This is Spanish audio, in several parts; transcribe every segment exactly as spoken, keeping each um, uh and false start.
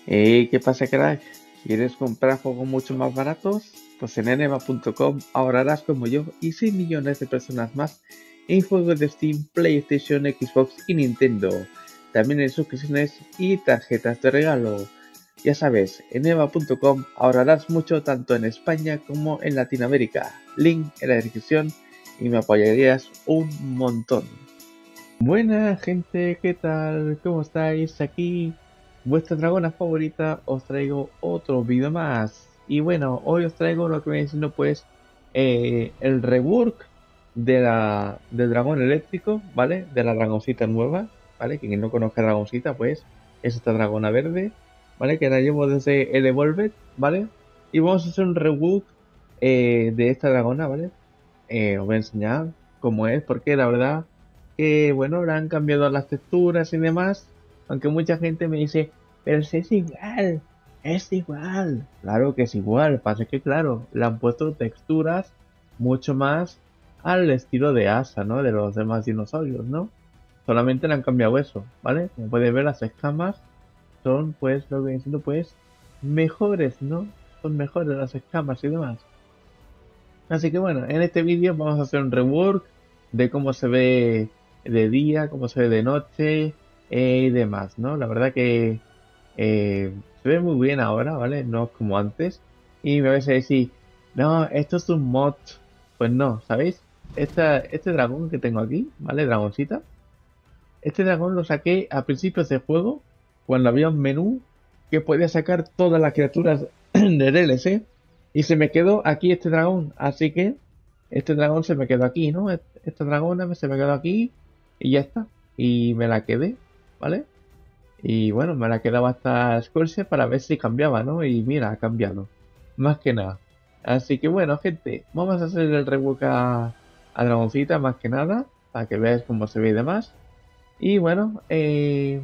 Hey, ¿qué pasa, crack? ¿Quieres comprar juegos mucho más baratos? Pues en eneba punto com ahorrarás como yo y seis millones de personas más en juegos de Steam, PlayStation, Xbox y Nintendo. También en suscripciones y tarjetas de regalo. Ya sabes, en eneba punto com ahorrarás mucho tanto en España como en Latinoamérica. Link en la descripción y me apoyarías un montón. Buena gente, ¿qué tal? ¿Cómo estáis? Aquí vuestra dragona favorita, os traigo otro vídeo más. Y bueno, hoy os traigo lo que viene siendo pues eh, el rework de la, del dragón eléctrico, ¿vale? De la dragoncita nueva, ¿vale? Quien no conozca a dragoncita pues es esta dragona verde, ¿vale? Que la llevo desde el Evolved, ¿vale? Y vamos a hacer un rework eh, de esta dragona, ¿vale? Eh, os voy a enseñar cómo es, porque la verdad que bueno, le han cambiado las texturas y demás, aunque mucha gente me dice, pero si es igual, es igual. Claro que es igual, pasa que claro, le han puesto texturas mucho más al estilo de Asa, ¿no? De los demás dinosaurios, ¿no? Solamente le han cambiado eso, ¿vale? Como puedes ver, las escamas son pues lo que viene siendo pues mejores, ¿no? Son mejores las escamas y demás. Así que bueno, en este vídeo vamos a hacer un rework de cómo se ve de día, cómo se ve de noche eh, y demás, ¿no? La verdad que eh, se ve muy bien ahora, ¿vale? No es como antes. Y me vais a decir, no, esto es un mod. Pues no, ¿sabéis? Esta, este dragón que tengo aquí, ¿vale? Dragoncita. Este dragón lo saqué a principios de juego, cuando había un menú que podía sacar todas las criaturas del D L C. Y se me quedó aquí este dragón, así que este dragón se me quedó aquí, ¿no? Esta dragona se me quedó aquí y ya está. Y me la quedé, ¿vale? Y bueno, me la quedaba hasta Scorcher para ver si cambiaba, ¿no? Y mira, ha cambiado. Más que nada. Así que bueno, gente, vamos a hacer el rework a, a Dragoncita más que nada, para que veáis cómo se ve y demás. Y bueno, eh,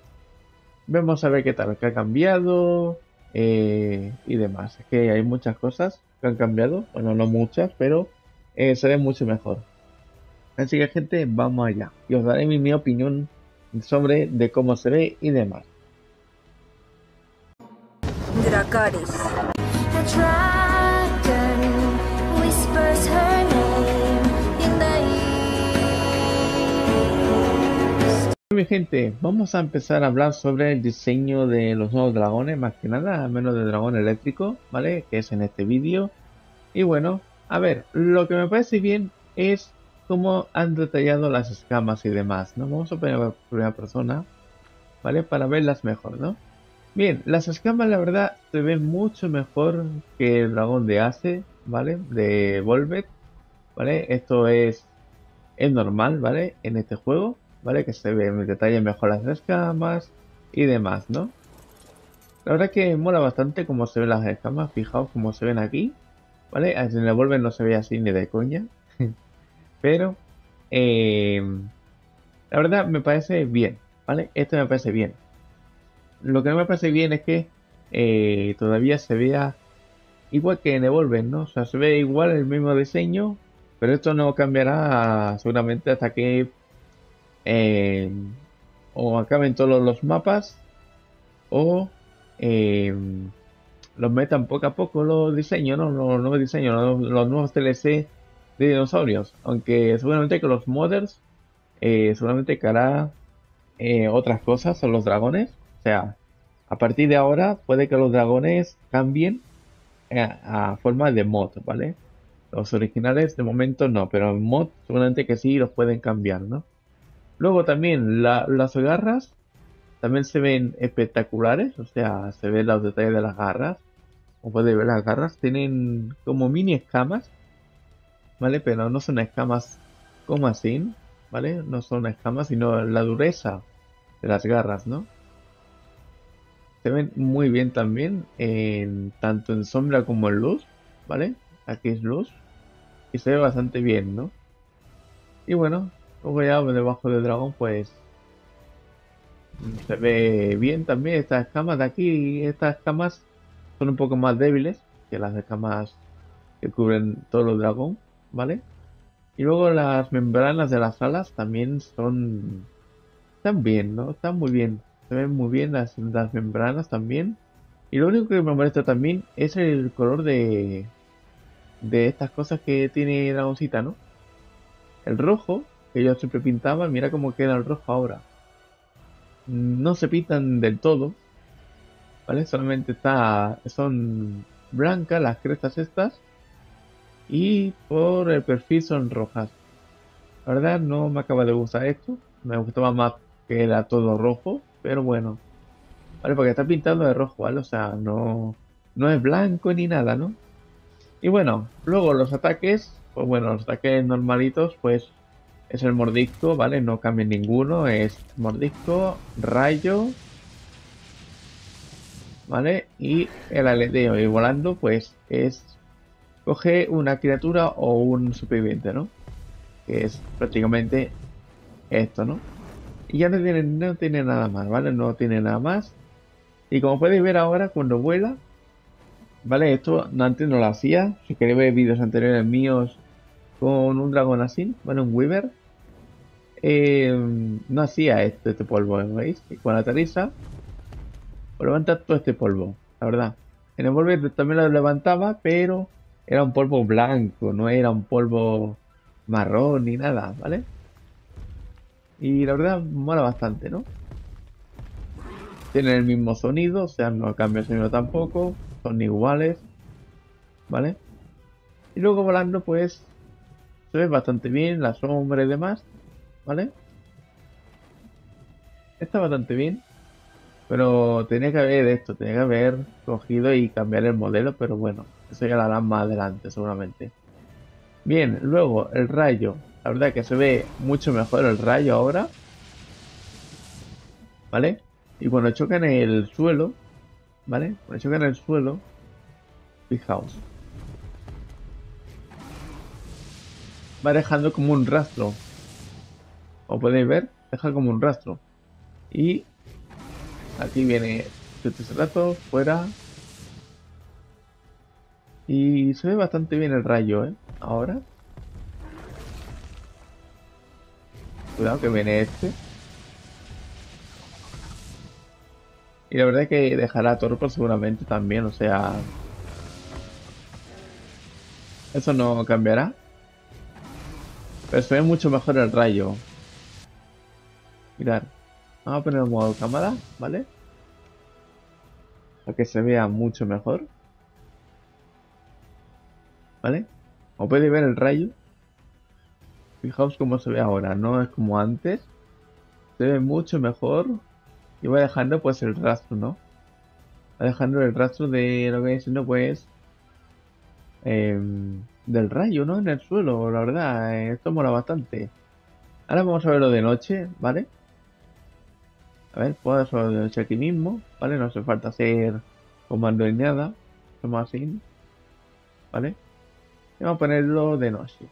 vamos a ver qué tal, qué ha cambiado eh, y demás. Es que hay muchas cosas que han cambiado, bueno, no muchas, pero eh, se ve mucho mejor. Así que gente, vamos allá. Y os daré mi, mi opinión sobre de cómo se ve y demás. Dracarys. The dragon whispers her name in the east. Mi gente, vamos a empezar a hablar sobre el diseño de los nuevos dragones, más que nada, al menos del dragón eléctrico, ¿vale? Que es en este vídeo. Y bueno, a ver, lo que me parece bien es cómo han detallado las escamas y demás, ¿no? Vamos a poner a primera persona, ¿vale? Para verlas mejor, ¿no? Bien, las escamas la verdad se ven mucho mejor que el dragón de Ace, ¿vale? De Volvet, ¿vale? Esto es, es normal, ¿vale? En este juego, ¿vale? Que se ven en detalle mejor las escamas y demás, ¿no? La verdad que mola bastante cómo se ven las escamas, fijaos cómo se ven aquí, ¿vale? En el Volvet no se ve así ni de coña, pero eh, la verdad me parece bien, ¿vale? Esto me parece bien. Lo que no me parece bien es que eh, todavía se vea igual que en Evolver, ¿no? O sea, se ve igual el mismo diseño, pero esto no cambiará seguramente hasta que eh, o acaben todos los mapas o eh, los metan poco a poco los diseños, ¿no? Los nuevos diseños, los, los nuevos D L C de dinosaurios. Aunque seguramente que los modders eh, seguramente que hará eh, otras cosas son los dragones. O sea, a partir de ahora puede que los dragones cambien a, a forma de mod, ¿vale? Los originales de momento no, pero en mod seguramente que sí los pueden cambiar, ¿no? Luego también la- las garras también se ven espectaculares, o sea, se ven los detalles de las garras. Como puedes ver, las garras tienen como mini escamas, ¿vale? Pero no son escamas como así, ¿vale? No son escamas, sino la dureza de las garras, ¿no? Se ven muy bien también, en, tanto en sombra como en luz, ¿vale? Aquí es luz y se ve bastante bien, ¿no? Y bueno, luego ya debajo del dragón pues se ve bien también estas escamas de aquí. Estas escamas son un poco más débiles que las escamas que cubren todo el dragón, ¿vale? Y luego las membranas de las alas también son... están bien, ¿no? Están muy bien. Se ven muy bien las, las membranas también. Y lo único que me molesta también es el color de, de estas cosas que tiene la osita, ¿no? El rojo, que yo siempre pintaba, mira cómo queda el rojo ahora. No se pintan del todo, ¿vale? Solamente está, son blancas las crestas estas y por el perfil son rojas. La verdad no me acaba de gustar esto, me gustaba más que era todo rojo, pero bueno, vale, porque está pintado de rojo, ¿vale? O sea, no, no es blanco ni nada, ¿no? Y bueno, luego los ataques, pues bueno, los ataques normalitos, pues es el mordisco, ¿vale? No cambia ninguno, es mordisco, rayo, ¿vale? Y el aleteo, y volando, pues es coge una criatura o un superviviente, ¿no? Que es prácticamente esto, ¿no? Y ya no tiene, no tiene nada más, ¿vale? No tiene nada más. Y como podéis ver ahora, cuando vuela, ¿vale? Esto antes no lo hacía. Si queréis ver vídeos anteriores míos con un dragón así, ¿vale? Un Weaver. Eh, no hacía este, este polvo, ¿veis? Y cuando aterriza, pues levanta todo este polvo, la verdad. En el Volver también lo levantaba, pero era un polvo blanco, no era un polvo marrón ni nada, ¿vale? Y la verdad mola bastante, ¿no? Tienen el mismo sonido, o sea, no cambia el sonido tampoco, son iguales, ¿vale? Y luego volando, pues, se ve bastante bien, la sombra y demás, ¿vale? Está bastante bien, pero tenía que haber esto, tenía que haber cogido y cambiar el modelo, pero bueno, eso ya lo harán más adelante, seguramente. Bien, luego el rayo, la verdad que se ve mucho mejor el rayo ahora, ¿vale? Y cuando choca en el suelo, ¿vale? Cuando choca en el suelo, fijaos, va dejando como un rastro. Como podéis ver, deja como un rastro. Y aquí viene este rato, fuera. Y se ve bastante bien el rayo, ¿eh? Ahora. Cuidado que viene este. Y la verdad es que dejará a Torpor seguramente también, o sea... Eso no cambiará. Pero se ve mucho mejor el rayo. Mirad. Vamos a poner el modo cámara, ¿vale? Para que se vea mucho mejor. ¿Vale? Como podéis ver el rayo. Fijaos cómo se ve ahora, no es como antes. Se ve mucho mejor. Y va dejando pues el rastro, ¿no? Va dejando el rastro de lo que viene siendo pues... Eh, del rayo, ¿no? En el suelo, la verdad. Eh, esto mola bastante. Ahora vamos a verlo de noche, ¿vale? A ver, puedo hacerlo de noche aquí mismo, ¿vale? No hace falta hacer comando ni nada. Hacemos así, ¿vale? Y vamos a ponerlo de noche.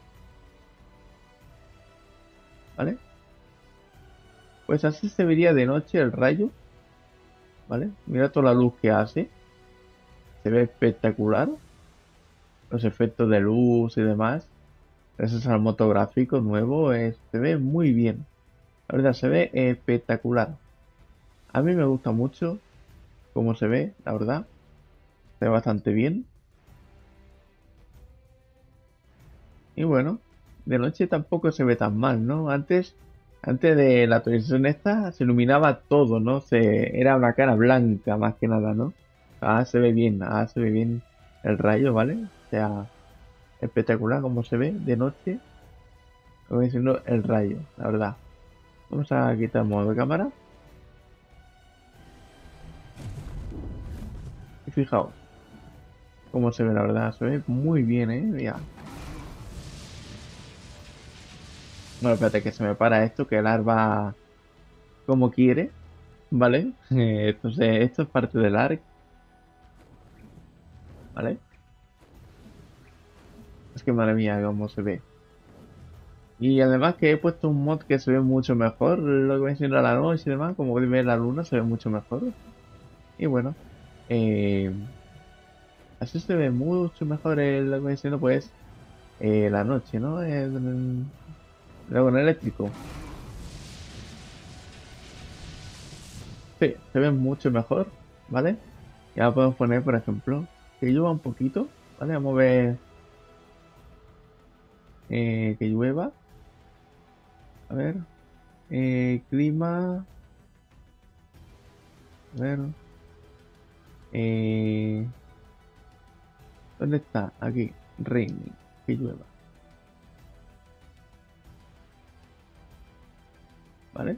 ¿Vale? Pues así se vería de noche el rayo. ¿Vale? Mira toda la luz que hace. Se ve espectacular. Los efectos de luz y demás. Gracias al motográfico nuevo. Eh, se ve muy bien. La verdad, se ve espectacular. A mí me gusta mucho cómo se ve, la verdad. Se ve bastante bien. Y bueno, de noche tampoco se ve tan mal, ¿no? Antes, antes de la actualización esta, se iluminaba todo, ¿no? Se, era una cara blanca más que nada, ¿no? Ahora se ve bien, ahora se ve bien el rayo, ¿vale? O sea, espectacular como se ve de noche. Como diciendo el rayo, la verdad. Vamos a quitar el modo de cámara. Y fijaos cómo se ve, la verdad. Se ve muy bien, ¿eh? Mira. Bueno, espérate que se me para esto, que el arma como quiere, ¿vale? Eh, Entonces, esto es parte del arc, ¿vale? Es que madre mía, cómo se ve. Y además que he puesto un mod que se ve mucho mejor, lo que viene siendo la noche y demás, como podéis ver la luna se ve mucho mejor. Y bueno, eh, así se ve mucho mejor el, lo que viene siendo pues eh, la noche, ¿no? El, el dragón eléctrico. Sí, se ve mucho mejor, ¿vale? Ya podemos poner, por ejemplo, que llueva un poquito, ¿vale? Vamos a ver eh, que llueva. A ver, eh, clima. A ver, eh, ¿dónde está? Aquí, raining, que llueva, ¿vale?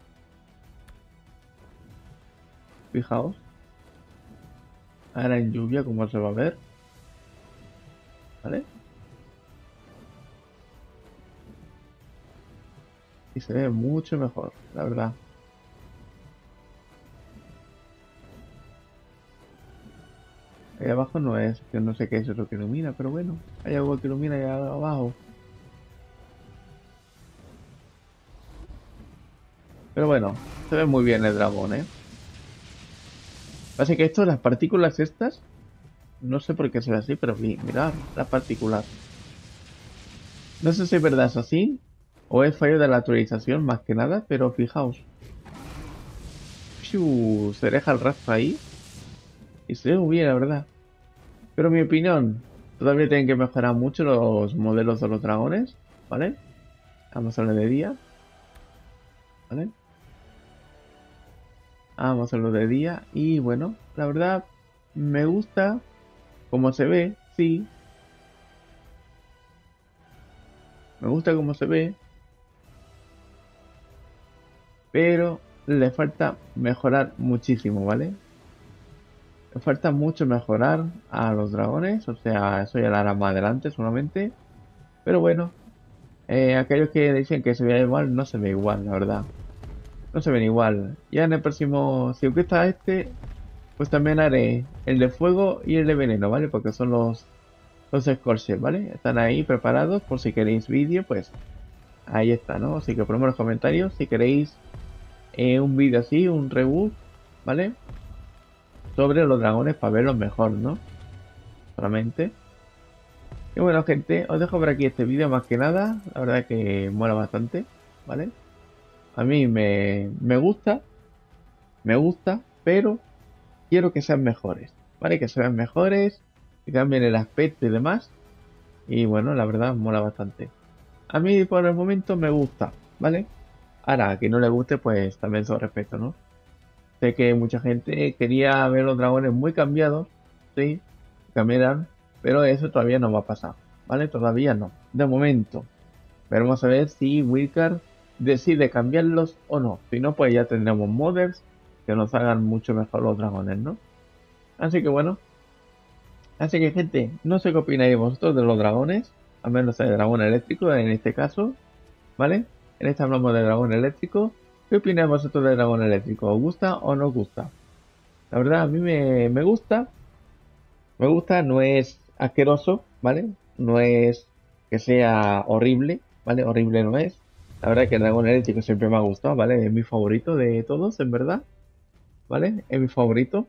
Fijaos, ahora en lluvia, como se va a ver, ¿vale? Y se ve mucho mejor, la verdad. Ahí abajo no es, que no sé qué es lo que ilumina, pero bueno, hay algo que ilumina ahí abajo. Pero bueno, se ve muy bien el dragón, ¿eh? Pasa que esto, las partículas estas, no sé por qué se ve así, pero mi- mirad, las partículas. No sé si es verdad es así, o es fallo de la actualización más que nada, pero fijaos. Fiu, se deja el rastro ahí, y se ve muy bien, la verdad. Pero en mi opinión, todavía tienen que mejorar mucho los modelos de los dragones, ¿vale? Vamos a hacerlo de día, ¿vale? Vamos a hacerlo de día, y bueno, la verdad, me gusta cómo se ve, sí. Me gusta cómo se ve, pero le falta mejorar muchísimo, ¿vale? Le falta mucho mejorar a los dragones, o sea, eso ya lo hará más adelante solamente. Pero bueno, eh, aquellos que dicen que se ve igual, no se ve igual, la verdad. No se ven igual. Ya en el próximo, si os gusta este, pues también haré el de fuego y el de veneno, ¿vale? Porque son los, los Scorchers, ¿vale? Están ahí preparados por si queréis vídeo, pues ahí está, ¿no? Así que ponedme en los comentarios si queréis eh, un vídeo así, un reboot, ¿vale? Sobre los dragones para verlos mejor, ¿no? Solamente. Y bueno, gente, os dejo por aquí este vídeo más que nada. La verdad que mola bastante, ¿vale? A mí me, me gusta, me gusta, pero quiero que sean mejores, ¿vale? Que sean mejores, que cambien el aspecto y demás. Y bueno, la verdad mola bastante. A mí por el momento me gusta, ¿vale? Ahora, a quien no le guste, pues también se lo respeto, ¿no? Sé que mucha gente quería ver los dragones muy cambiados, sí, cambiarán, pero eso todavía no va a pasar, ¿vale? Todavía no, de momento. Veremos a ver si Wildcard decide cambiarlos o no. Si no, pues ya tendremos modders que nos hagan mucho mejor los dragones, ¿no? Así que bueno. Así que gente, no sé qué opináis vosotros de los dragones, al menos el dragón eléctrico en este caso, ¿vale? En este hablamos de dragón eléctrico. ¿Qué opináis vosotros del dragón eléctrico? ¿Os gusta o no os gusta? La verdad, a mí me, me gusta. Me gusta, no es asqueroso, ¿vale? No es que sea horrible, ¿vale? Horrible no es. La verdad que el dragón eléctrico siempre me ha gustado, ¿vale? Es mi favorito de todos, en verdad, ¿vale? Es mi favorito.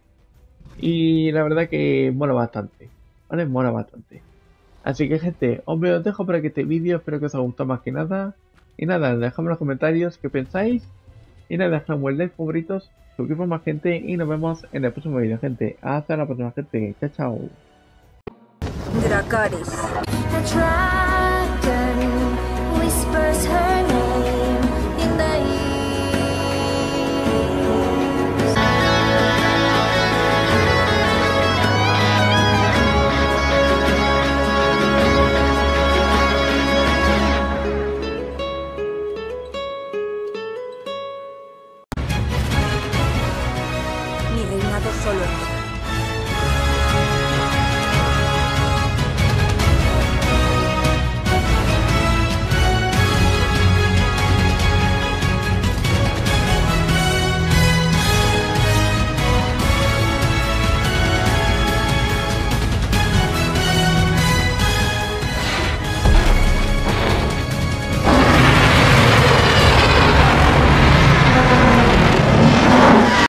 Y la verdad que mola bastante, ¿vale? Mola bastante. Así que gente, os veo, os dejo por aquí este vídeo, espero que os haya gustado más que nada. Y nada, dejadme en los comentarios qué pensáis. Y nada, dejadme el like, favoritos, suscribiros más gente y nos vemos en el próximo vídeo, gente. Hasta la próxima, gente. Chao, chao. Dracarys. The dragon whispers her